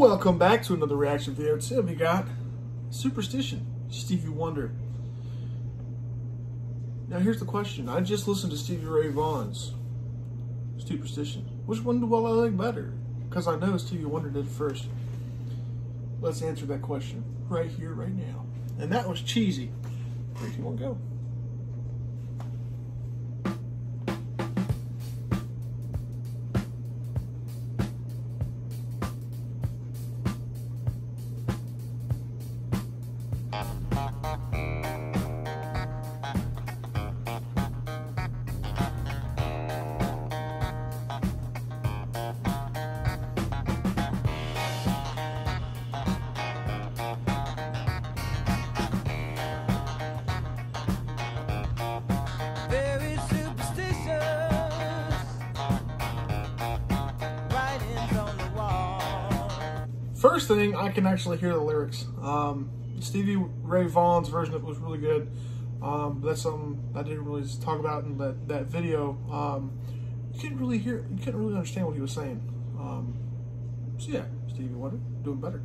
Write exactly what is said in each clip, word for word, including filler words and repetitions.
Welcome back to another reaction video. Today we got Superstition, Stevie Wonder. Now here's the question. I just listened to Stevie Ray Vaughan's Superstition. Which one do I like better? Because I know Stevie Wonder did first. Let's answer that question right here, right now. And that was cheesy. Three, two, one, go. First thing, I can actually hear the lyrics. Um, Stevie Ray Vaughan's version of it was really good. Um, that's something I didn't really talk about in that, that video. Um, you couldn't really hear, you couldn't really understand what he was saying. Um, so yeah, Stevie Wonder, doing better.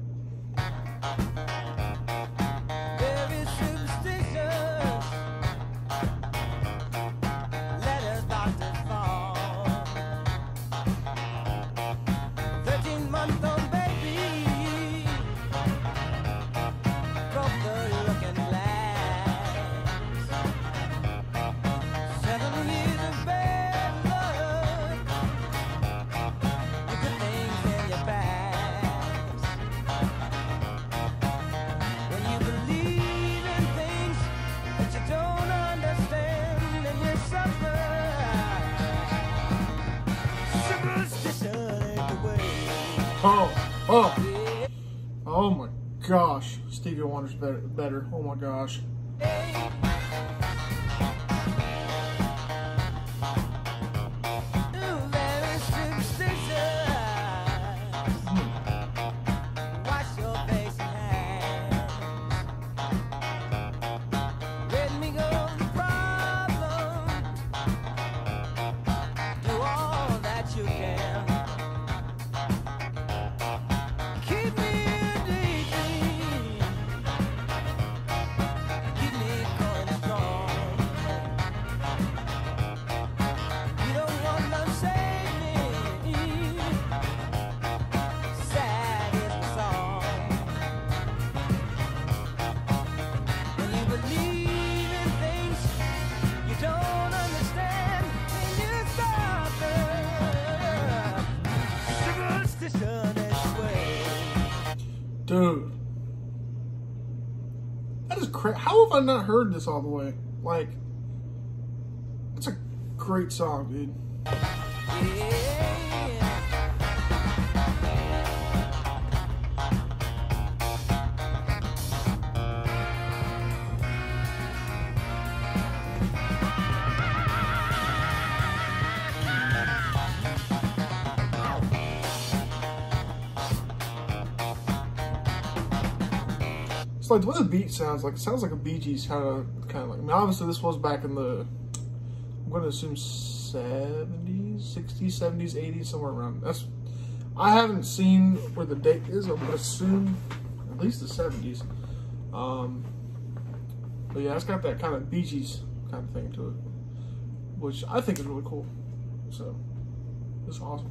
Oh, oh, oh my gosh, Stevie Wonder's better, better. Oh my gosh. Dude, that is crazy. How have I not heard this all the way? Like, it's a great song, dude. It's like the way the beat sounds like, it sounds like a Bee Gees kind of, kind of like, I mean, obviously this was back in the, I'm going to assume seventies, sixties, seventies, eighties, somewhere around. That's, I haven't seen where the date is. I would assume at least the seventies. Um, but yeah, it's got that kind of Bee Gees kind of thing to it, which I think is really cool. So, it's awesome.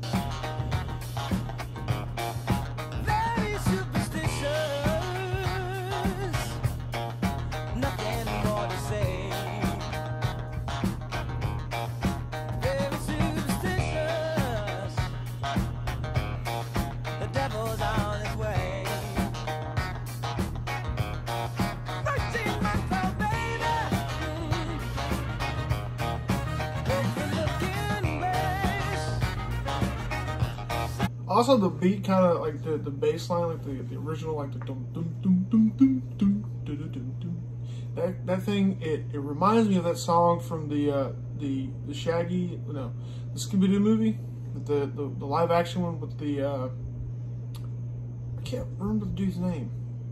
Also, the beat kind of like the the bass line, like the the original, like the dum dum dum dum dum dum dum dum dum. That that thing, it it reminds me of that song from the uh, the the Shaggy, no, the Scooby Doo movie, the the the live action one with the uh, I can't remember the dude's name.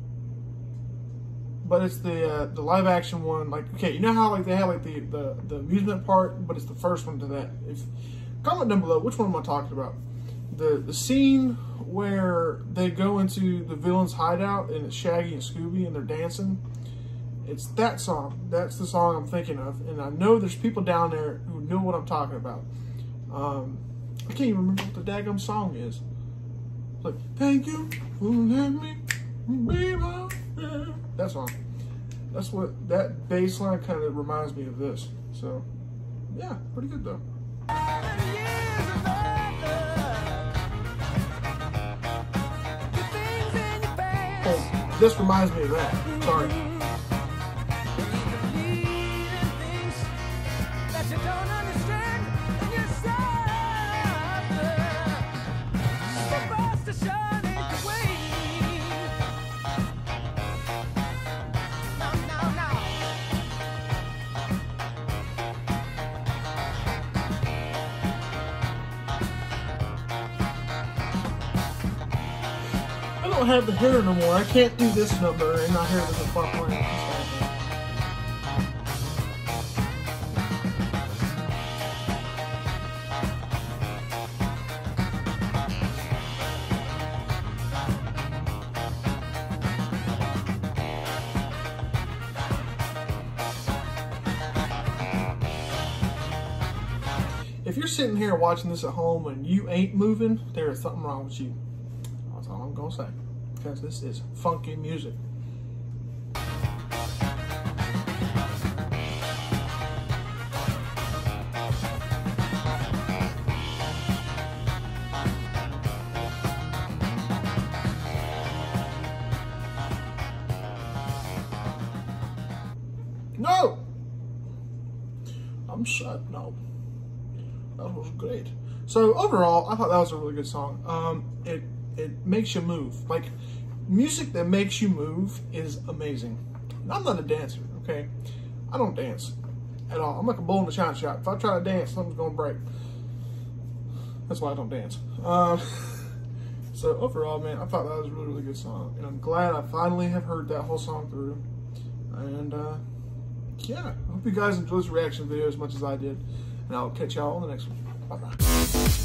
but it's the uh, the live action one. Like, okay, you know how like they have like the, the the amusement part, but it's the first one to that. If comment down below which one am I talking about? the the scene where they go into the villain's hideout and it's Shaggy and Scooby and they're dancing. It's that song. That's the song I'm thinking of, and I know there's people down there who know what I'm talking about. Um, I can't even remember what the daggum song is. It's like, thank you for letting me be my friend. That song. That's what, that bass line kind of reminds me of this. So, yeah, pretty good though. Oh, this reminds me of that. Sorry. I don't have the hair no more. I can't do this number and not hear the fuck playing. If you're sitting here watching this at home and you ain't moving, there is something wrong with you. That's all I'm gonna say. Because this is funky music. No! I'm shut. No. That was great. So overall, I thought that was a really good song. Um, it it makes you move. Like, music that makes you move is amazing. I'm not a dancer, okay? I don't dance at all. I'm like a bull in the china shop. If I try to dance, something's gonna break. That's why I don't dance. Um, so overall, man, I thought that was a really, really good song. And I'm glad I finally have heard that whole song through. And uh, yeah, I hope you guys enjoyed this reaction video as much as I did. And I'll catch y'all on the next one. Bye-bye.